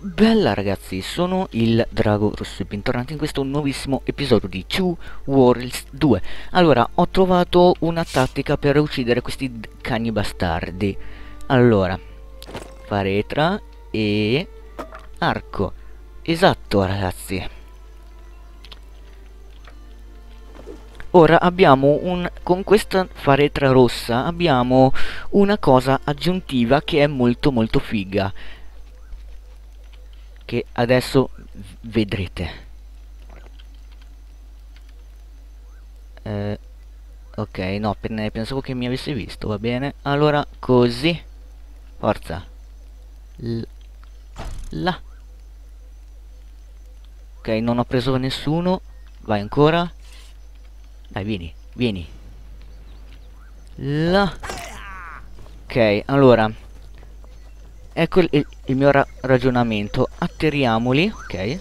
Bella ragazzi, sono il Drago Rosso e bentornati in questo nuovissimo episodio di Two Worlds 2. Allora, ho trovato una tattica per uccidere questi cani bastardi. Allora, faretra e arco. Esatto ragazzi. Ora abbiamo con questa faretra rossa abbiamo una cosa aggiuntiva che è molto figa, che adesso vedrete. Ok, no, pensavo che mi avesse visto, va bene. Allora, così. Forza. Là. Ok, non ho preso nessuno. Vai ancora. Dai, vieni. Là. Ok, allora. Ecco il mio ragionamento. Atterriamoli, ok.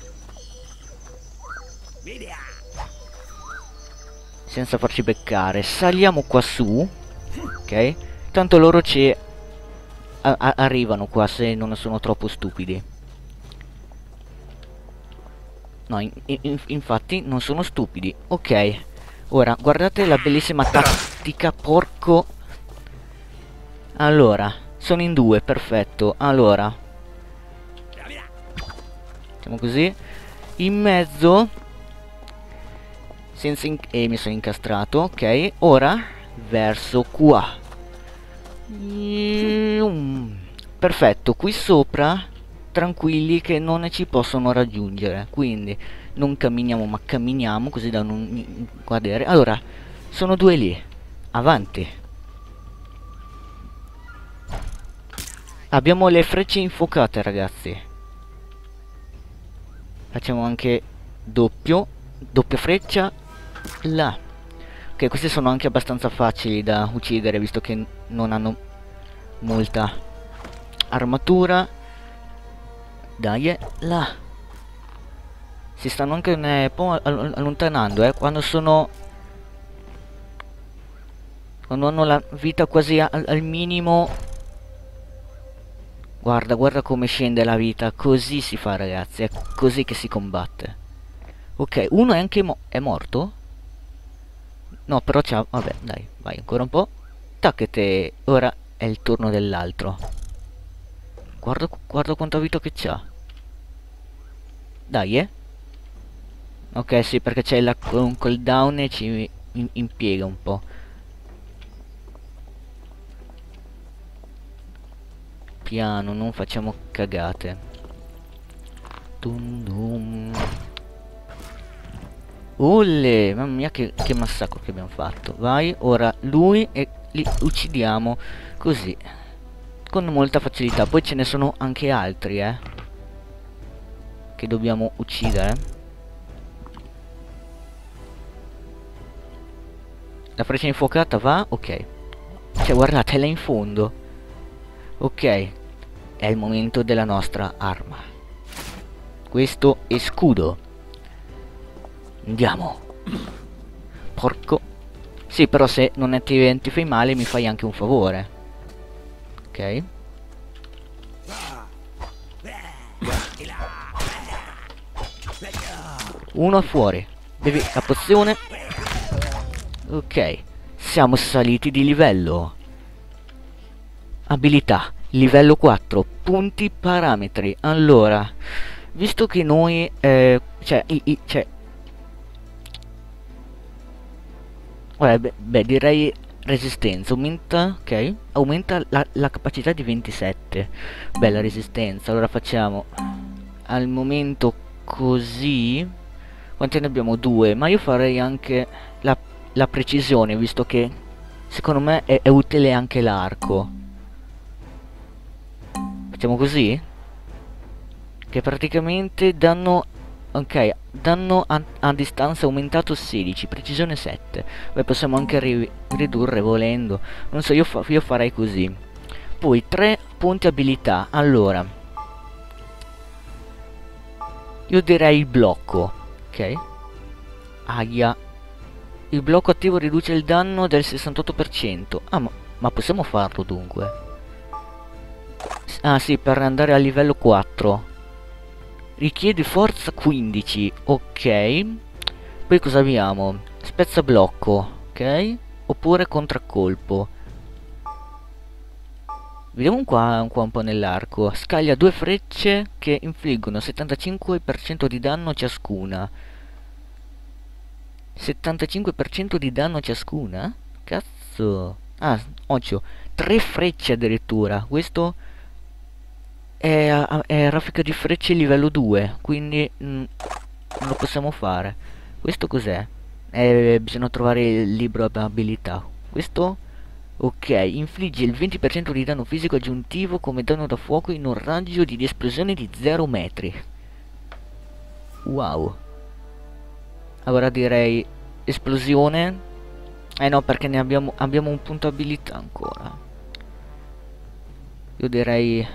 Senza farci beccare. Saliamo qua su, ok. Tanto loro ci arrivano qua se non sono troppo stupidi. No, infatti non sono stupidi. Ok. Ora, guardate la bellissima tattica, porco. Allora, sono in due, perfetto. Allora, facciamo così. In mezzo, senza mi sono incastrato, ok. Ora, verso qua. Perfetto, qui sopra, tranquilli che non ci possono raggiungere. Quindi, non camminiamo ma camminiamo, così da non guardare. Allora, sono due lì. Avanti. Abbiamo le frecce infuocate ragazzi. Facciamo anche doppia freccia. Là. Ok, questi sono anche abbastanza facili da uccidere, visto che non hanno molta armatura. Dai, là. Si stanno anche un po' allontanando, quando hanno la vita quasi al minimo. Guarda come scende la vita. Così si fa ragazzi, è così che si combatte. Ok, uno è anche è morto? No, però c'ha. Vabbè, dai, vai ancora un po'. Tacchete, ora è il turno dell'altro. Guarda quanta vita che c'ha. Dai, ok, sì, perché c'è un cooldown e ci impiega un po'. Piano, non facciamo cagate. Dum dum. Olle, mamma mia che massacro che abbiamo fatto. Vai, ora lui e li uccidiamo così, con molta facilità. Poi ce ne sono anche altri, che dobbiamo uccidere. La freccia infuocata va? Ok. Cioè, guardate, è là in fondo. Ok, è il momento della nostra arma. Questo è scudo. Andiamo. Porco. Sì, però se non ti fai male mi fai anche un favore. Ok. Uno fuori. Bevi la pozione. Ok. Siamo saliti di livello. Abilità, livello 4, punti parametri. Allora, visto che noi, direi resistenza, aumenta, ok, aumenta la capacità di 27. Bella resistenza, allora facciamo al momento così. Quanti ne abbiamo? Due, ma io farei anche la precisione, visto che secondo me è utile anche l'arco. Facciamo così? Che praticamente danno. Ok, danno a distanza aumentato 16, precisione 7. Beh, possiamo anche ridurre volendo. Non so, io farei così. Poi 3 punti abilità. Allora, io direi il blocco. Ok. Aia. Il blocco attivo riduce il danno del 68%. Ah, ma possiamo farlo dunque. Ah sì, per andare a livello 4. Richiede forza 15. Ok. Poi cosa abbiamo? Spezza blocco. Ok. Oppure contraccolpo. Vediamo qua un po' nell'arco. Scaglia due frecce che infliggono 75% di danno ciascuna. 75% di danno ciascuna? Cazzo. Ah, occhio. Tre frecce addirittura. Questo è raffica di frecce livello 2. Quindi non lo possiamo fare. Questo cos'è? Bisogna trovare il libro abilità. Questo? Ok, infligge il 20% di danno fisico aggiuntivo come danno da fuoco in un raggio di esplosione di 0 metri. Wow. Allora direi esplosione. Eh no, perché ne abbiamo un punto abilità ancora. Io direi...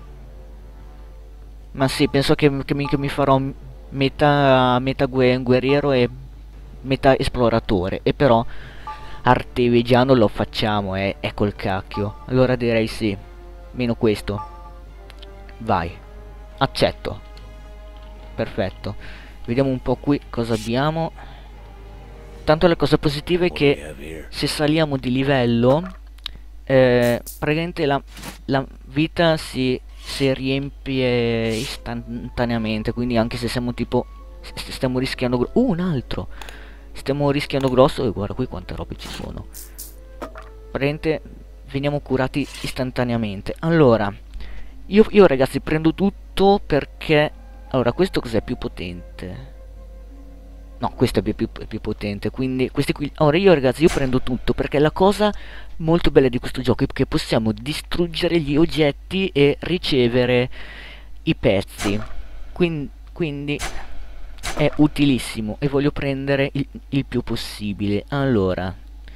Ma sì, penso che mi farò metà guerriero e metà esploratore. E però artevigiano lo facciamo, è col cacchio. Allora direi sì. Meno questo. Vai. Accetto. Perfetto. Vediamo un po' qui cosa abbiamo. Tanto la cosa positiva è che se saliamo di livello, praticamente la vita si riempie istantaneamente. Quindi anche se siamo tipo... stiamo rischiando... un altro! Stiamo rischiando grosso e guarda qui quante robe ci sono. Praticamente veniamo curati istantaneamente. Allora, io ragazzi prendo tutto perché... Allora, questo cos'è più potente? No, questo è più potente, quindi questi qui... Ora io ragazzi, io prendo tutto perché la cosa molto bella di questo gioco è che possiamo distruggere gli oggetti e ricevere i pezzi. Quindi è utilissimo e voglio prendere il più possibile. Allora,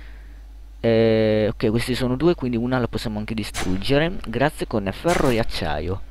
ok, questi sono due, quindi una la possiamo anche distruggere. Grazie con ferro e acciaio.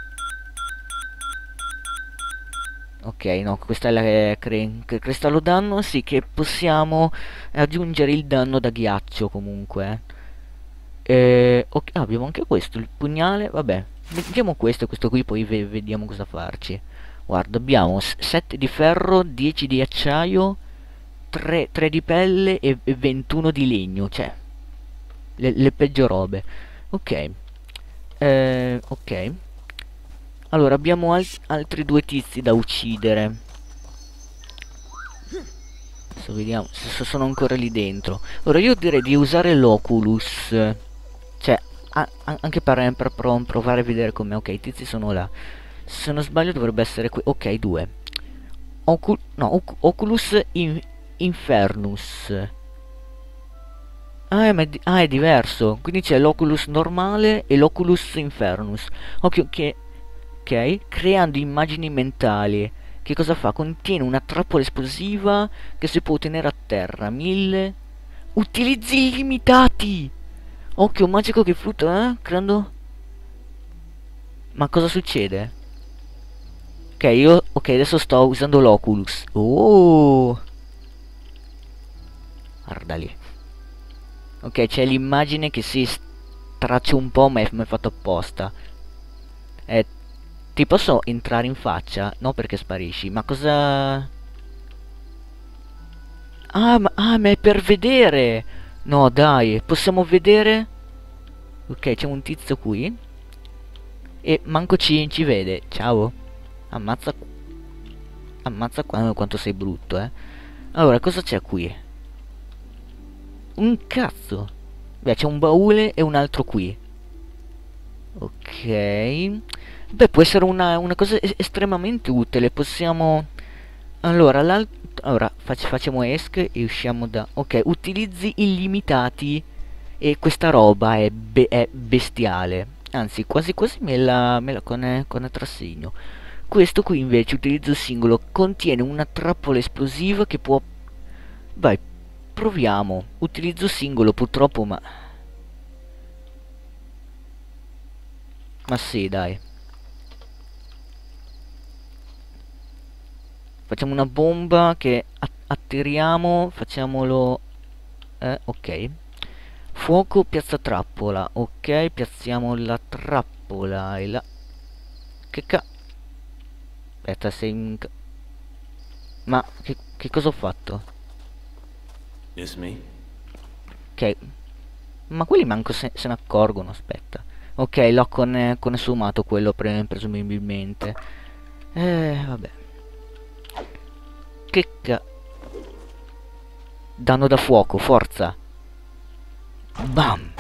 Ok, no, questa è la cristallo danno, sì, che possiamo aggiungere il danno da ghiaccio comunque. Ok, abbiamo anche questo, il pugnale, vabbè. Mettiamo questo qui, poi vediamo cosa farci. Guarda, abbiamo 7 di ferro, 10 di acciaio, 3 di pelle e 21 di legno, cioè, le peggio robe. Ok, ok. Allora, abbiamo altri due tizi da uccidere. Adesso vediamo se sono ancora lì dentro. Ora, io direi di usare l'Oculus. Cioè, anche per provare a vedere com'è. Ok, i tizi sono là. Se non sbaglio dovrebbe essere qui. Ok, due. Oculus Infernus. Ah, è diverso. Quindi c'è l'Oculus normale e l'Oculus Infernus. Ok, creando immagini mentali. Che cosa fa? Contiene una trappola esplosiva che si può ottenere a terra. 1000 utilizzi illimitati. Occhio magico che fluttua, creando... Ma cosa succede? Ok, adesso sto usando l'Oculus. Oh! Guarda lì. Ok, c'è l'immagine che si straccia un po', ma è fatto apposta. Ti posso entrare in faccia? No, perché sparisci. Ma cosa... ma è per vedere! No, dai, possiamo vedere? Ok, c'è un tizio qui. E manco ci vede. Ciao. Ammazza... Ammazza quanto sei brutto, eh. Allora, cosa c'è qui? Un cazzo. Beh, c'è un baule e un altro qui. Ok. Beh, può essere una cosa estremamente utile. Possiamo... Allora, facciamo esc e usciamo da... Ok, utilizzi illimitati. E questa roba è bestiale. Anzi, quasi quasi me la con trassegno. Questo qui invece, utilizzo singolo, contiene una trappola esplosiva che può... Vai, proviamo. Utilizzo singolo purtroppo, ma... Ma sì, dai. Facciamo una bomba che atterriamo, facciamolo... ok. Fuoco, piazza trappola. Ok, piazziamo la trappola e la... Che Aspetta, sei in... Ma che cosa ho fatto? Yes, me? Ok. Ma quelli manco se ne accorgono, aspetta. Ok, l'ho consumato quello presumibilmente. Vabbè. Che ca... Danno da fuoco, forza. Bam.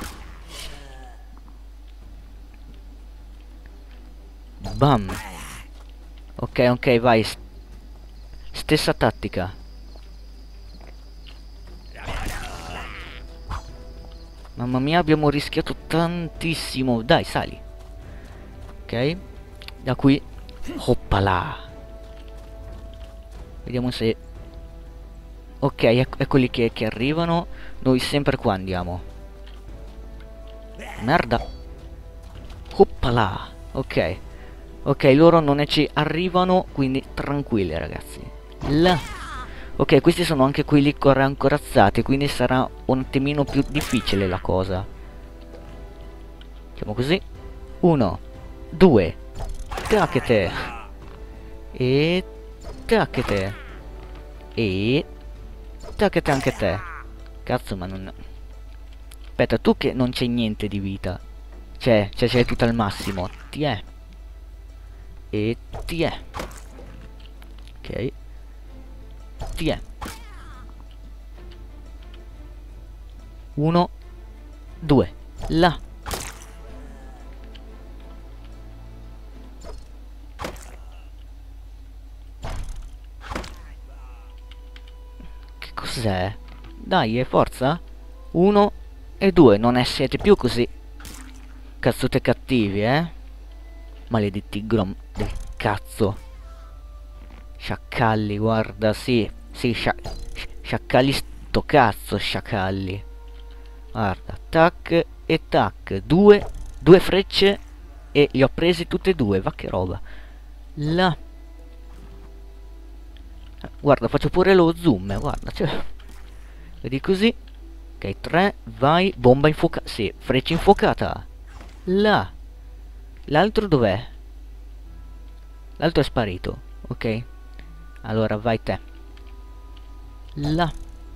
Bam. Ok, ok, vai. Stessa tattica. Mamma mia, abbiamo rischiato tantissimo. Dai, sali. Ok. Da qui. Hoppala. Vediamo se... Ok, eccoli che arrivano. Noi sempre qua andiamo. Merda. Hoppala. Ok. Ok, loro non ci arrivano, quindi tranquilli ragazzi. Là. Ok, questi sono anche quelli corazzati, quindi sarà un attimino più difficile la cosa. Facciamo così. 1, 2. Tacchete. E... Tacchete. E... Tacchete anche te. Cazzo, ma non... Aspetta, tu che non c'è niente di vita. C'è tutto al massimo. Ti è. E ti è. Ok. Ti è. 1, 2. Là. Che cos'è? Dai, forza. 1 e 2. Non ne siete più così cazzote cattivi, eh? Maledetti grom del cazzo. Sciacalli, guarda, sì. Sì, sciacalli sto cazzo, sciacalli. Guarda, tac e tac. Due frecce e li ho presi tutte e due. Va che roba. Là. Guarda, faccio pure lo zoom, guarda. Cioè, vedi così. Ok, 3, vai. Bomba infuocata. Sì, freccia infuocata. Là. L'altro dov'è? L'altro è sparito. Ok. Allora, vai te. Là.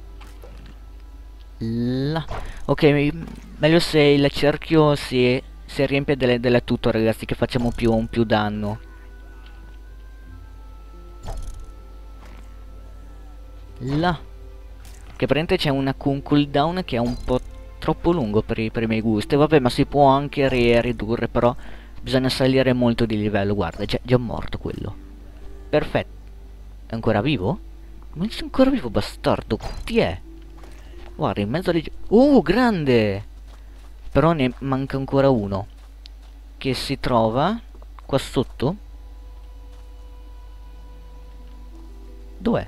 Là. Ok, meglio se il cerchio si riempie delle tutto, ragazzi, che facciamo più danno. Là. Che praticamente c'è un cooldown che è un po' troppo lungo per i miei gusti. Vabbè, ma si può anche ridurre, però bisogna salire molto di livello. Guarda, è già morto quello. Perfetto. È ancora vivo? Ma sei ancora vivo, bastardo? Chi è? Guarda, in mezzo alle... grande! Però ne manca ancora uno. Che si trova qua sotto. Dov'è?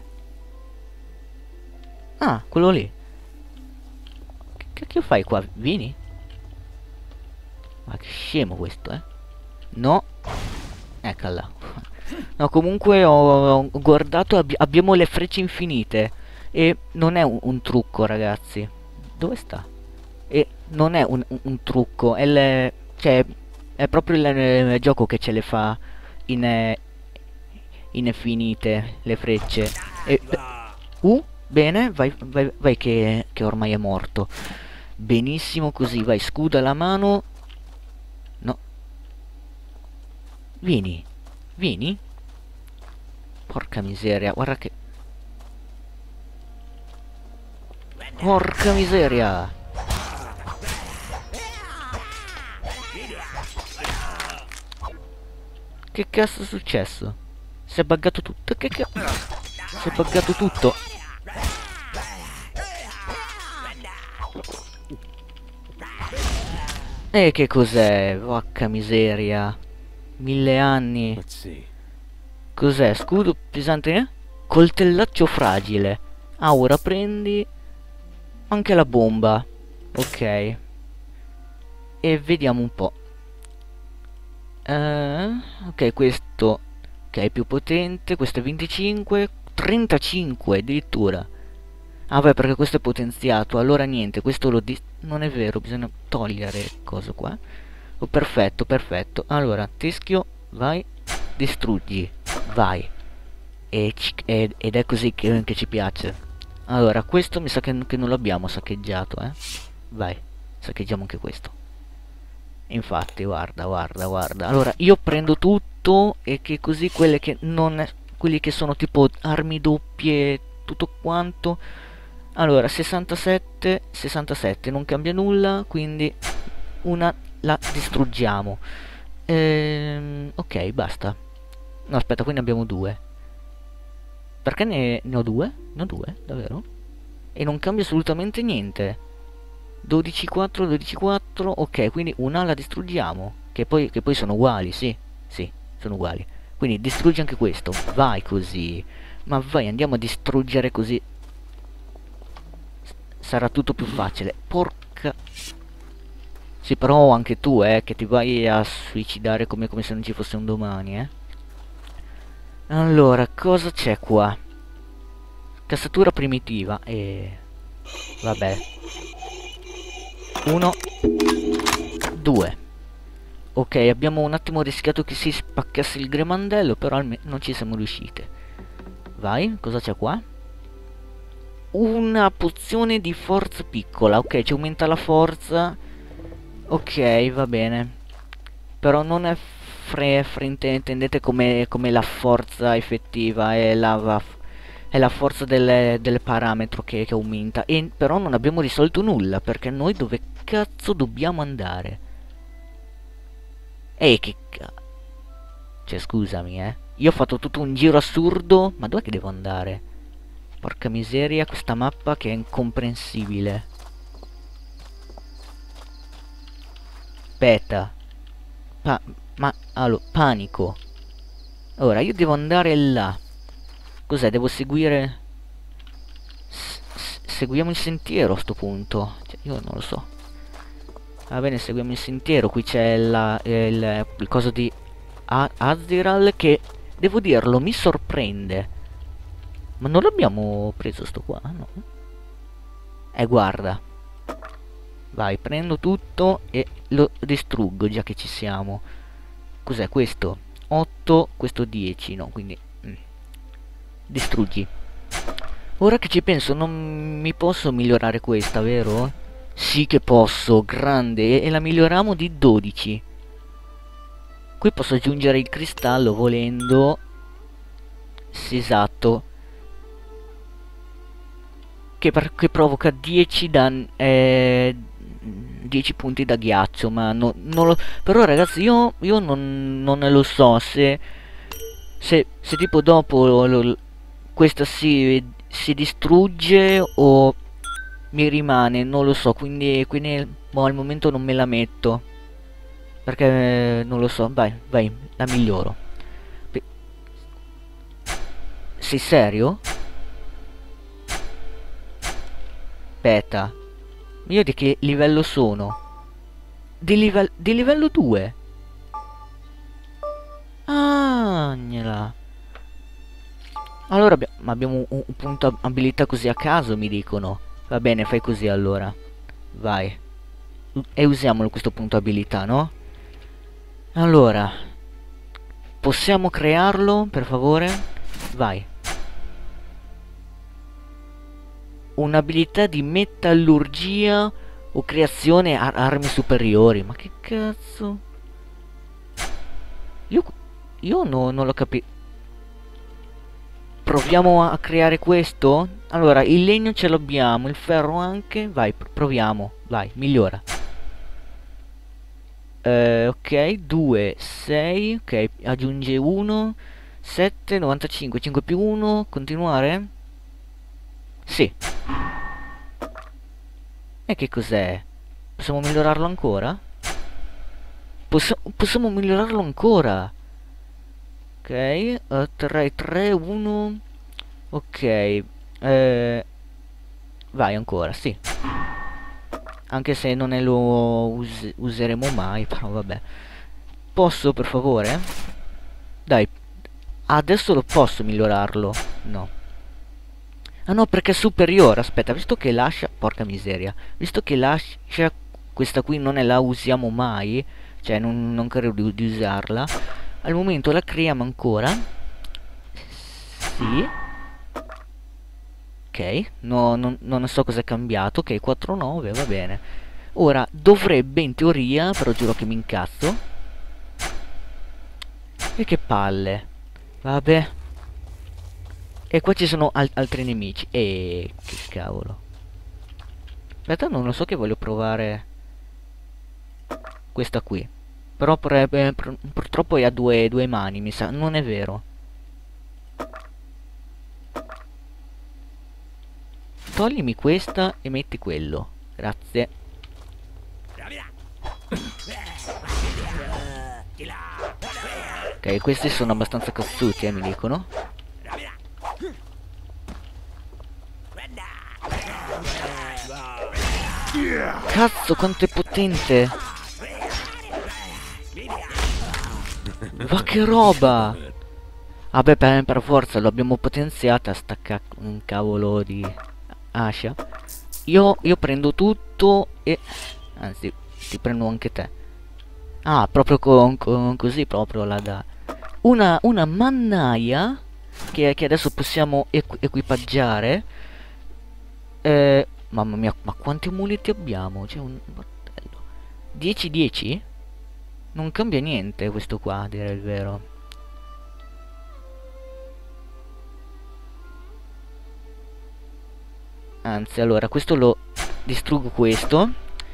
Ah, quello lì. Che cacchio fai qua? Vieni? Ma che scemo questo, eh? No. Eccola. No, comunque ho guardato, abbiamo le frecce infinite. E non è un trucco, ragazzi. Dove sta? E non è un trucco, cioè, è proprio il gioco che ce le fa in infinite, le frecce. E... bene, vai che ormai è morto. Benissimo così, vai, scudo alla mano. No. Vieni. Vieni. Porca miseria, guarda che... Porca miseria. Che cazzo è successo? Si è buggato tutto. Si è buggato tutto. E che cos'è? Porca miseria. 1000 anni. Cos'è? Scudo pesante? Coltellaccio fragile. Ah, ora prendi anche la bomba. Ok. E vediamo un po'. Ok, questo che è più potente. Questo è 25. 35 addirittura. Ah beh, perché questo è potenziato. Allora niente, questo non è vero, bisogna togliere cosa qua. Oh, perfetto, perfetto. Allora, teschio, vai, distruggi. Vai. Ed è così che ci piace. Allora, questo mi sa che non l'abbiamo saccheggiato, eh. Vai, saccheggiamo anche questo. Infatti, guarda, guarda, guarda. Allora, io prendo tutto e che così quelle che non è, quelli che sono tipo armi doppie, tutto quanto. Allora, 67, 67, non cambia nulla, quindi una la distruggiamo. Ok, basta. No, aspetta, qui ne abbiamo due. Perché ne ho due? Ne ho due, davvero? E non cambia assolutamente niente. 12-4, 12-4, ok, quindi una la distruggiamo. Che poi sono uguali, sì, sì, sono uguali. Quindi distruggi anche questo, vai così. Ma vai, andiamo a distruggere così. Sarà tutto più facile. Porca... Sì, però anche tu, che ti vai a suicidare come se non ci fosse un domani, eh. Allora, cosa c'è qua? Cassatura primitiva e... Vabbè. 1, 2. Ok, abbiamo un attimo rischiato che si spaccasse il gremandello, però almeno non ci siamo riuscite. Vai, cosa c'è qua? Una pozione di forza piccola. Ok, ci aumenta la forza. Ok, va bene. Però non è intendete come la forza effettiva, è la forza del parametro che aumenta. E però non abbiamo risolto nulla, perché noi dove cazzo dobbiamo andare? Che cioè, scusami, io ho fatto tutto un giro assurdo, ma dov'è che devo andare? Porca miseria, questa mappa che è incomprensibile. Aspetta. Allora, panico. Ora, io devo andare là. Cos'è? Devo seguire... seguiamo il sentiero a sto punto. Cioè, io non lo so. Va bene, seguiamo il sentiero. Qui c'è il coso di Azdiral che, devo dirlo, mi sorprende. Ma non l'abbiamo preso sto qua, no? Guarda. Vai, prendo tutto e lo distruggo, già che ci siamo. Cos'è questo? 8, questo 10, no, quindi... distruggi. Ora che ci penso, non mi posso migliorare questa, vero? Sì che posso, grande, e la miglioriamo di 12. Qui posso aggiungere il cristallo volendo. Sì, esatto. Che provoca 10 danni, 10 punti da ghiaccio, ma non lo... Però ragazzi, io non ne lo so se tipo dopo questa si distrugge o mi rimane, non lo so, quindi boh, al momento non me la metto, perché non lo so. Vai, la miglioro. Sei serio? Aspetta, io di che livello sono? Di livello 2? Ah, gnela. Allora abbiamo un punto abilità così a caso, mi dicono. Va bene, fai così allora. Vai. E usiamolo questo punto abilità, no? Allora, possiamo crearlo, per favore? Vai. Un'abilità di metallurgia o creazione armi superiori. Ma che cazzo? Io non l'ho capito. Proviamo a creare questo? Allora, il legno ce l'abbiamo, il ferro anche. Vai, proviamo. Vai, migliora. Ok, 2, 6. Ok, aggiunge 1. 7, 95, 5 più 1. Continuare? Sì. E che cos'è? Possiamo migliorarlo ancora? Possiamo migliorarlo ancora. Ok, 3, 3, 1. Ok, vai ancora, sì. Anche se non ne lo useremo mai, però vabbè. Posso, per favore? Dai, adesso lo posso migliorarlo? No. Ah no, perché è superiore. Aspetta, visto che lascia... Porca miseria. Visto che lascia... Questa qui non la usiamo mai. Cioè, non credo di usarla. Al momento la creiamo ancora. Sì. Ok, non so cosa è cambiato. Ok, 4-9, va bene. Ora, dovrebbe in teoria, però giuro che mi incazzo. E che palle. Vabbè. E qua ci sono altri nemici. E che cavolo. Aspetta, non lo so, che voglio provare questa qui. Però purtroppo è a due mani, mi sa. Non è vero. Toglimi questa e metti quello. Grazie. Ok, questi sono abbastanza cazzuti, mi dicono. Cazzo, quanto è potente! Ma che roba! Vabbè, per forza lo abbiamo potenziata, stacca un cavolo di ascia. Io prendo tutto e... anzi, ti prendo anche te. Ah, proprio così, proprio la da... Una mannaia che adesso possiamo equipaggiare. Mamma mia, ma quanti amuleti abbiamo? C'è un battello. 10-10? Non cambia niente questo qua, a dire il vero. Anzi, allora, questo lo distruggo questo.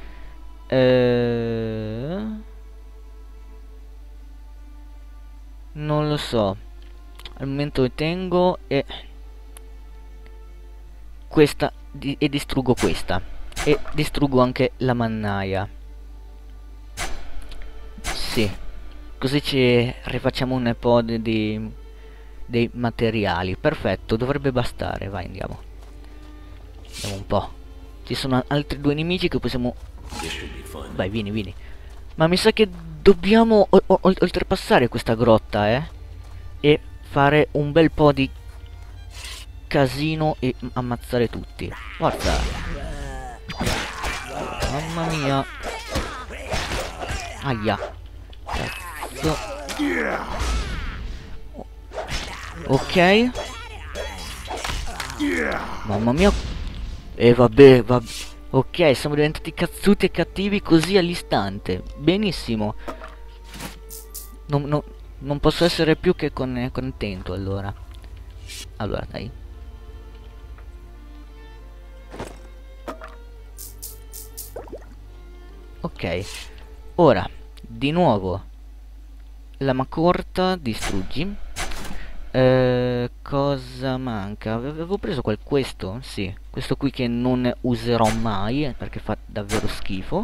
Non lo so. Al momento lo tengo e... questa e distruggo questa. E distruggo anche la mannaia. Sì. Così ci rifacciamo un po' dei materiali. Perfetto, dovrebbe bastare. Vai, andiamo. Vediamo un po'. Ci sono altri due nemici che possiamo... Vai, vieni. Ma mi sa che dobbiamo oltrepassare questa grotta, e fare un bel po' di casino e ammazzare tutti. Guarda. Mamma mia. Aia. Cazzo. Ok. Mamma mia. E vabbè. Ok, siamo diventati cazzuti e cattivi così all'istante. Benissimo. Non posso essere più che contento, allora. Allora, dai. Ok. Ora, di nuovo. Lama corta, distruggi. Cosa manca? Avevo preso questo? Sì, questo qui che non userò mai perché fa davvero schifo.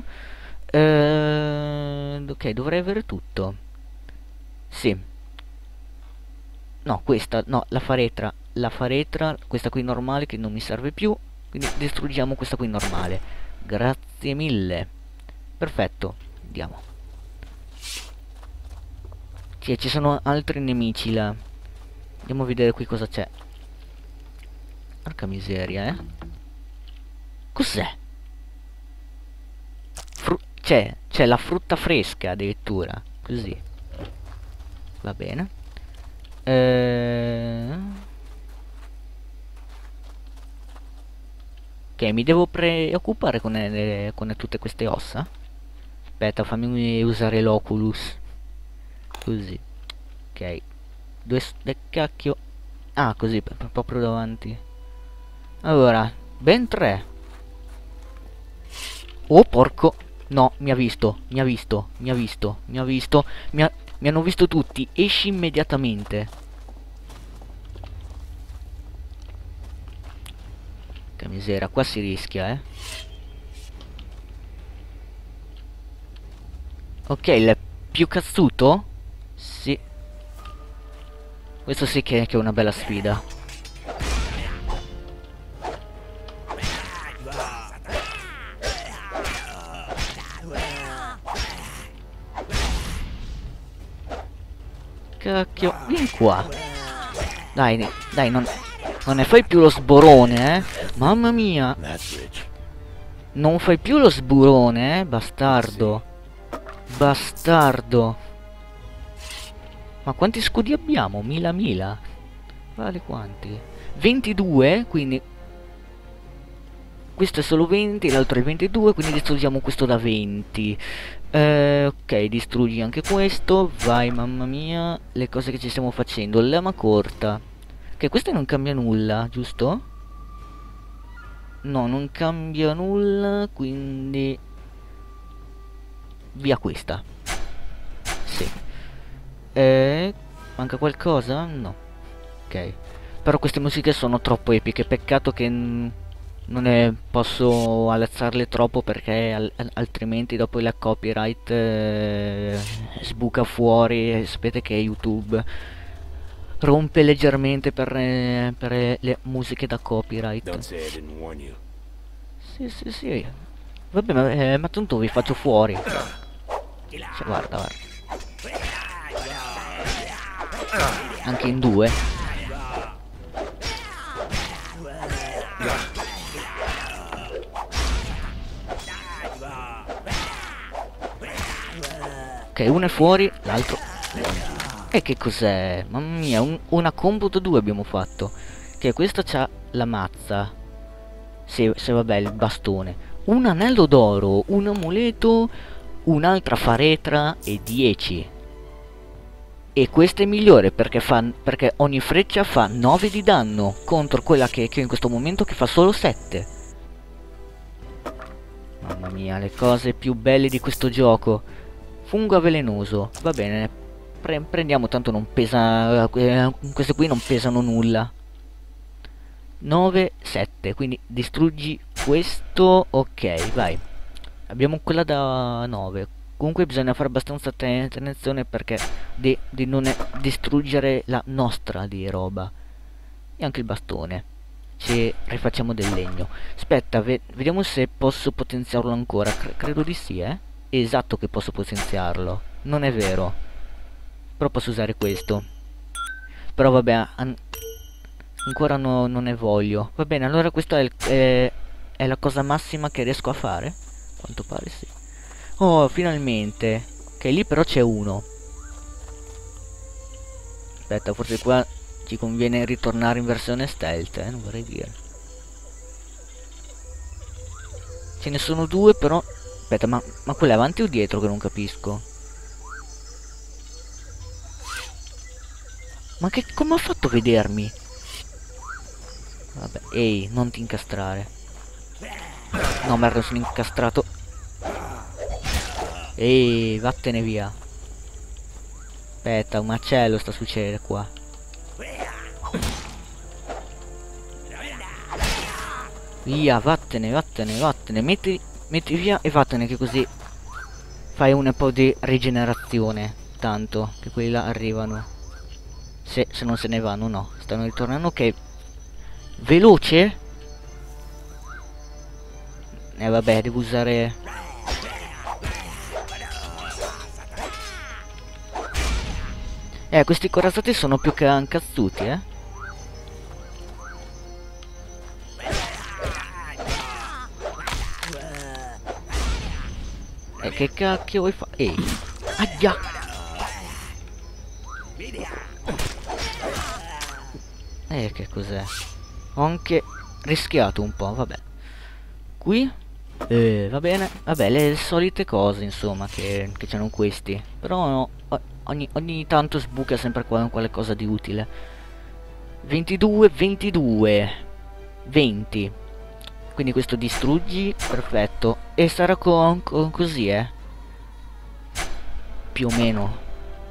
Ok, dovrei avere tutto. Sì. No, questa, no, la faretra, questa qui normale che non mi serve più. Quindi distruggiamo questa qui normale. Grazie mille. Perfetto, andiamo. Ci sono altri nemici là. Andiamo a vedere qui cosa c'è. Porca miseria, Cos'è? C'è la frutta fresca addirittura. Così. Va bene. Ok, mi devo preoccupare con tutte queste ossa. Aspetta, fammi usare l'Oculus. Così. Ok. Due cacchio. Ah, così, proprio davanti. Allora, ben 3. Oh, porco. No, mi ha visto. Mi hanno visto tutti. Esci immediatamente. Che misera, qua si rischia, Ok, il più cazzuto? Sì. Questo sì che è una bella sfida. Cacchio, vieni qua. Dai, non ne fai più lo sborone, Mamma mia. Non fai più lo sburone, bastardo. Bastardo. Ma quanti scudi abbiamo? Mila. Vale quanti? 22, quindi questo è solo 20, l'altro è 22, quindi distruggiamo questo da 20. Ok, distruggi anche questo. Vai, mamma mia, le cose che ci stiamo facendo. Lama corta. Ok, questa non cambia nulla, giusto? No, non cambia nulla, quindi via questa. Sì. Manca qualcosa? No. Ok. Però queste musiche sono troppo epiche, peccato che non ne posso alzarle troppo perché altrimenti dopo la copyright sbuca fuori e sapete che YouTube rompe leggermente per le musiche da copyright. Don't say I didn't warn you. Sì, sì, sì. Vabbè, ma tanto vi faccio fuori. Cioè, guarda, guarda. Anche in due. Ok, uno è fuori, l'altro... E che cos'è? Mamma mia, una combo da due abbiamo fatto. Che questa c'ha la mazza. Se vabbè, il bastone. Un anello d'oro, un amuleto, un'altra faretra e 10. E questa è migliore perché ogni freccia fa 9 di danno contro quella che ho in questo momento che fa solo 7. Mamma mia, le cose più belle di questo gioco. Fungo velenoso, va bene, prendiamo, tanto non pesa, queste qui non pesano nulla. 9, 7, quindi distruggi questo, ok, vai. Abbiamo quella da 9, comunque bisogna fare abbastanza attenzione perché di non distruggere la nostra di roba. E anche il bastone, ci rifacciamo del legno. Aspetta, vediamo se posso potenziarlo ancora, credo di sì, Esatto che posso potenziarlo. Non è vero. Però posso usare questo. Però vabbè, ancora non ne voglio. Va bene, allora questa è la cosa massima che riesco a fare. A quanto pare sì. Oh, finalmente. Ok, lì però c'è uno. Aspetta, forse qua ci conviene ritornare in versione stealth, non vorrei dire. Ce ne sono due però... Aspetta, ma quello è avanti o dietro che non capisco? Ma che... come ha fatto a vedermi? Vabbè, ehi, non ti incastrare. No, merda, sono incastrato. Ehi, vattene via. Aspetta, un macello sta succedendo qua. Via, vattene, vattene, vattene. Metti via e vattene che così fai un po' di rigenerazione. Tanto che quelli là arrivano. Se non se ne vanno, no. Stanno ritornando, ok. Veloce? Vabbè, devo usare... questi corazzati sono più che incazzuti, che cacchio vuoi fare? Ehi! Aia! Che cos'è? Ho anche rischiato un po', vabbè. Qui? Va bene. Vabbè, le solite cose, insomma, che c'hanno questi. Però no, ogni tanto sbuca sempre qualcosa di utile. 22, 22. 20. Quindi questo distruggi, perfetto. E sarà così, più o meno.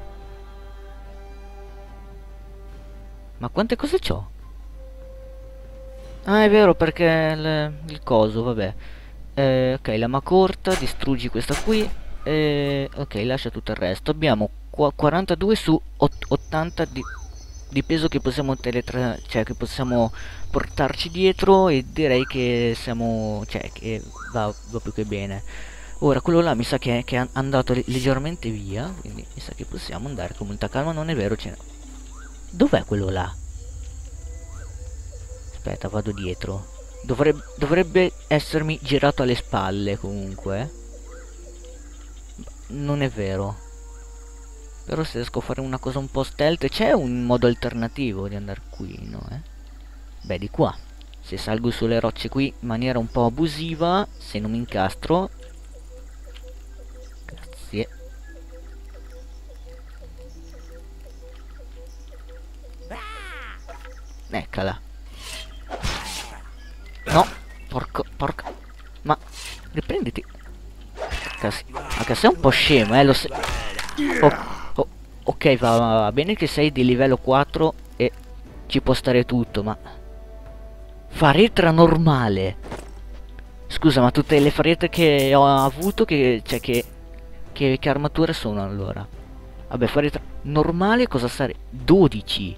Ma quante cose c'ho? Ah, è vero, perché il coso, vabbè. Ok, lama corta, distruggi questa qui. Ok, lascia tutto il resto. Abbiamo 42 su 80 di peso che possiamo cioè che possiamo portarci dietro, e direi che siamo, cioè che va più che bene. Ora quello là mi sa che è andato leggermente via, quindi mi sa che possiamo andare con molta calma. Non è vero, dov'è quello là? Aspetta, vado dietro. Dovrebbe essermi girato alle spalle comunque. Non è vero. Però se riesco a fare una cosa un po' stealth, c'è un modo alternativo di andare qui, no? Beh, di qua. Se salgo sulle rocce qui in maniera un po' abusiva, se non mi incastro. Grazie. Eccola. No, porca. Ma riprenditi. Anche sei un po' scemo, lo sei. Ok, va bene che sei di livello 4 e ci può stare tutto, ma faretra normale. Scusa, ma tutte le faretre che ho avuto, che armature sono allora? Vabbè, faretra normale cosa sarebbe? 12.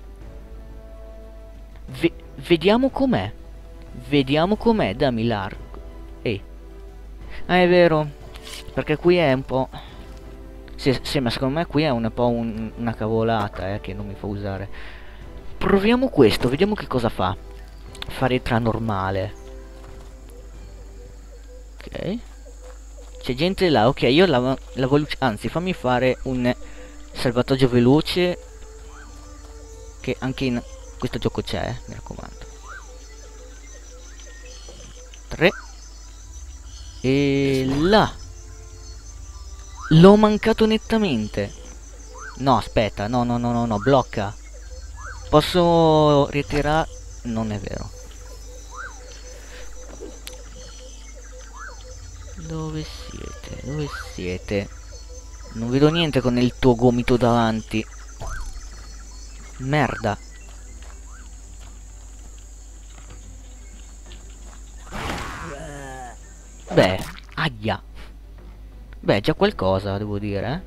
Vediamo com'è. Vediamo com'è, dammi l'arco. Ehi. Ah, è vero. Perché qui è un po'... Sì, ma secondo me qui è un po' una cavolata, che non mi fa usare. Proviamo questo, vediamo che cosa fa. Faretra normale. Ok. C'è gente là, ok, io la voglio... Anzi, fammi fare un salvataggio veloce. Che anche in questo gioco c'è, mi raccomando. 3. E là. L'ho mancato nettamente. No, aspetta, no, blocca. Posso ritirare? Non è vero. Dove siete? Dove siete? Non vedo niente con il tuo gomito davanti. Merda. Beh, aia. Beh, già qualcosa, devo dire,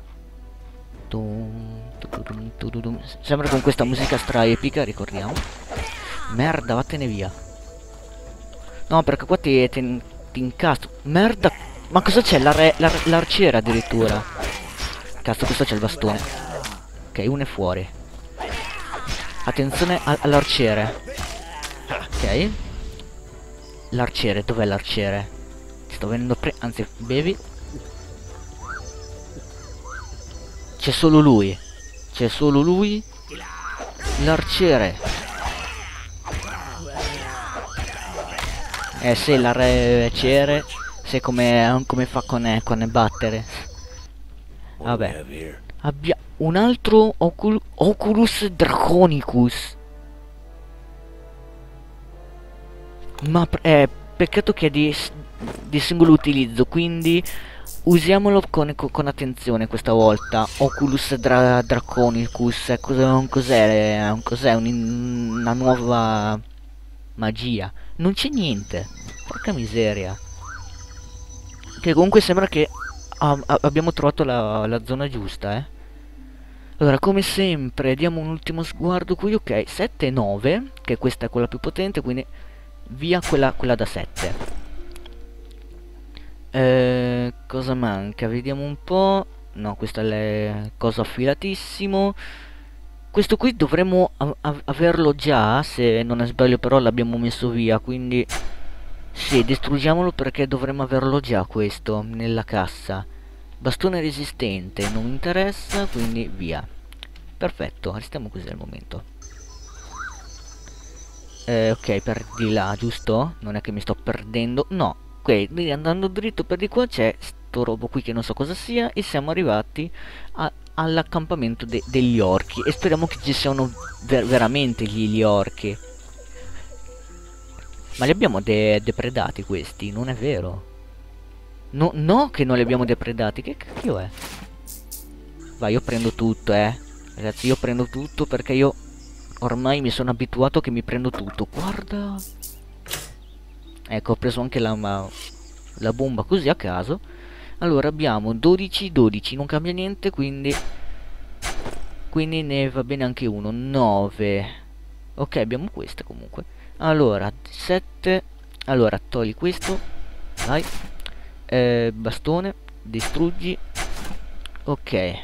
Sembra con questa musica stra epica, ricordiamo. Merda, vattene via. No, perché qua ti incastro. Merda. Ma cosa c'è? L'arciere addirittura. Cazzo, questo c'è il bastone. Ok, uno è fuori. Attenzione all'arciere. Ok. L'arciere, dov'è l'arciere? Ti sto venendo anzi, bevi. C'è solo lui. C'è solo lui. L'arciere. Sì, l'arciere. Sai come fa con battere. Vabbè. Abbiamo un altro Oculus Draconicus. Ma peccato che è di singolo utilizzo, quindi usiamolo con attenzione questa volta. Oculus Draconicus. Cos'è? Una nuova magia. Non c'è niente. Porca miseria. Che comunque sembra che abbiamo trovato la zona giusta, Allora, come sempre, diamo un ultimo sguardo qui. Ok, 7 e 9, che questa è quella più potente, quindi via quella da 7. Cosa manca? Vediamo un po'. No, questo è cosa affilatissimo. Questo qui dovremmo averlo già, se non sbaglio, però l'abbiamo messo via, quindi sì, distruggiamolo perché dovremmo averlo già questo nella cassa. Bastone resistente, non mi interessa, quindi via. Perfetto, restiamo così al momento. Ok, per di là, giusto? Non è che mi sto perdendo. No, ok, andando dritto per di qua c'è sto robo qui che non so cosa sia. E siamo arrivati all'accampamento degli orchi. E speriamo che ci siano veramente gli orchi. Ma li abbiamo depredati questi, non è vero? No, che non li abbiamo depredati. Che cacchio è? Vai, io prendo tutto, Ragazzi, io prendo tutto perché io ormai mi sono abituato che mi prendo tutto. Guarda. Ecco, ho preso anche la bomba così a caso. Allora abbiamo 12, 12, non cambia niente, quindi ne va bene anche uno. 9. Ok, abbiamo queste comunque. Allora, 7. Allora, togli questo. Vai. Bastone. Distruggi. Ok.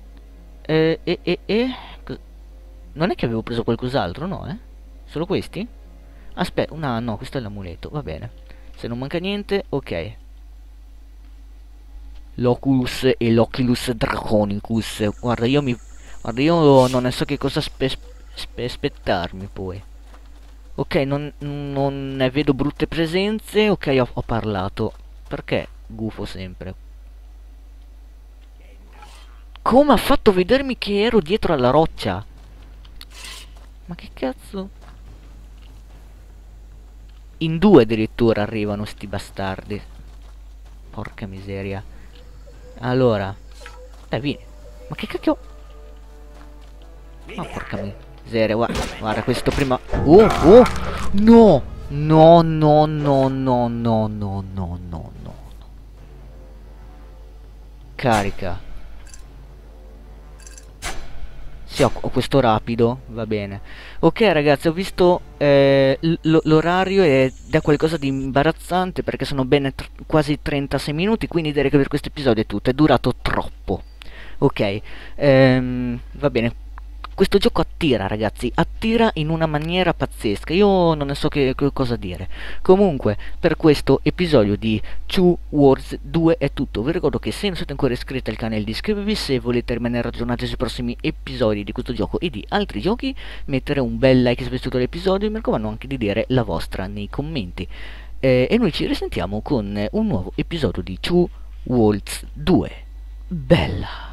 Non è che avevo preso qualcos'altro, no, Solo questi? Aspetta, no, questo è l'amuleto, va bene. Se non manca niente, ok. l'Oculus e l'Oculus Draconicus. Guarda, io non ne so che cosa aspettarmi poi. Ok, non ne vedo brutte presenze. Ok, ho parlato. Perché gufo sempre? Come ha fatto a vedermi che ero dietro alla roccia? Ma che cazzo? In due addirittura arrivano sti bastardi. Porca miseria. Allora. Vieni. Ma che cacchio? Ma porca miseria, guarda questo prima. Oh! No! No, no, no, no, no, no, no, no, no. Carica. Sì, ho questo rapido, va bene. Ok ragazzi, ho visto l'orario ed è qualcosa di imbarazzante perché sono bene quasi 36 minuti, quindi direi che per questo episodio è tutto, è durato troppo. Ok, va bene. Questo gioco attira ragazzi, attira in una maniera pazzesca, io non ne so che cosa dire. Comunque, per questo episodio di Two Worlds 2 è tutto. Vi ricordo che se non siete ancora iscritti al canale iscrivetevi, se volete rimanere aggiornati sui prossimi episodi di questo gioco e di altri giochi, mettere un bel like se vi è piaciuto l'episodio e mi raccomando anche di dire la vostra nei commenti. E noi ci risentiamo con un nuovo episodio di Two Worlds 2. Bella!